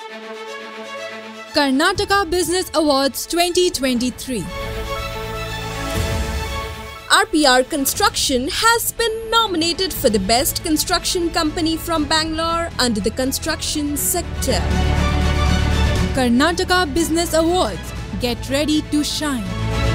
Karnataka Business Awards 2023. RPR Construction has been nominated for the Best Construction Company from Bangalore under the construction sector. Karnataka Business Awards. Get ready to shine.